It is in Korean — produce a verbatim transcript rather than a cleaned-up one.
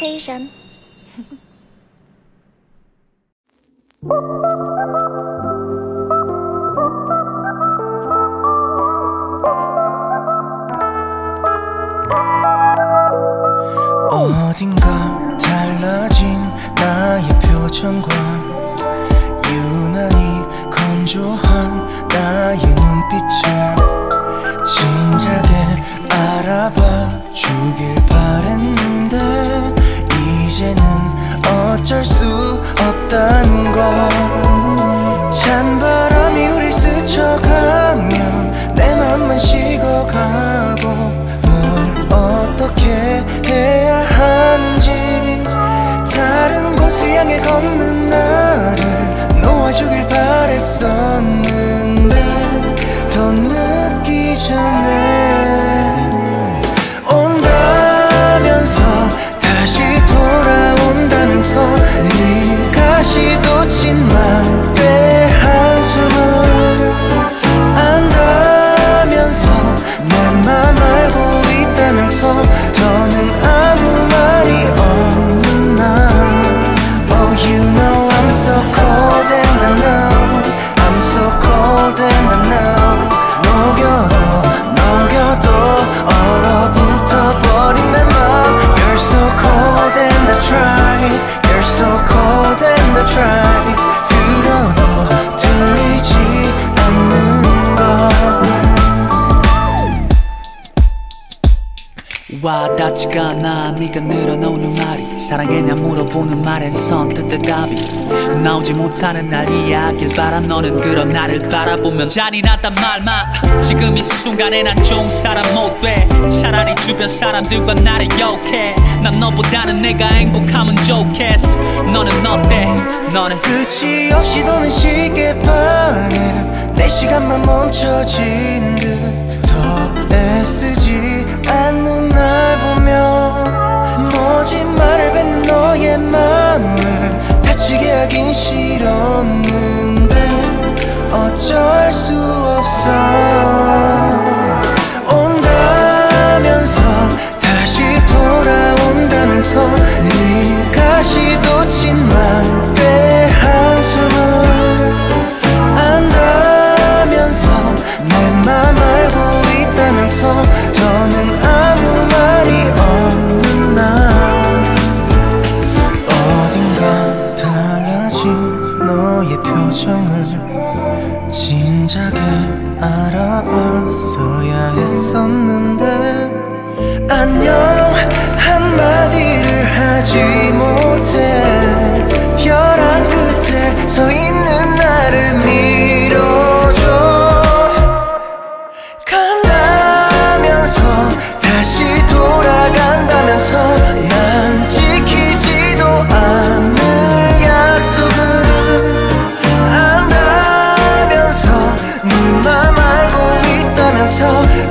스테이션. 어딘가 달라진 나의 표정과 유난히 건조한 나의 눈빛을 진작에 알아봐 주길 바랬는데 이제는 어쩔 수 없다는 걸. 찬바람이 우릴 스쳐가면 내 맘만 식어가고 뭘 어떻게 해야 하는지 다른 곳을 향해 걷는 나를 놓아주길 바랬었는데 더 늦기 전에 온다면서 다시 돌아온다면서 네가 시도친 말의 한숨을 안다면서 내 맘 알고 있다면서 더는 아무 말이 없는 날. Oh you know I'm so cold and I know I'm so cold and I know 녹여도 녹여도 얼어붙어 버린 내 맘. You're so cold and I tried You're so cold and I tried 들어도 들리지 않는 걸. 와닿지가 않아 네가 늘어놓는 말이. 사랑했냐 물어보는 말엔 선뜻 대답이 나오지 못하는 날이야길 바라. 너는 그런 나를 바라보면 잔인하단 말만. 지금 이 순간에 난 좋은 사람 못 돼. 차라리 주변 사람들과 나를 욕해. 난 너보다는 내가 행복하면 좋겠어. 너는 어때? 너는 끝이 없이 도는 시계바늘 내 시간만 멈춰진 듯 더 애쓰지 않는 날 보면 모진 말을 뱉는 너의 맘을 다치게 하긴 싫었는데 어쩔 수 없어. 온다면서 다시 돌아온다면서 네가 시도친 말의 한숨을 안다면서 내 맘 알고 있다면서 더는 아무 말이 없는 날. 어딘가 달라진 너의 표정을 진작에 알아봤어야 했었는데 안녕 한마디를 하지 못해 벼랑 끝에 서 있는 나를 밀어줘. 간다면서 다시 돌아간다면서 난 지키지도 않을 약속을 안다면서 네 맘 알고 있다면서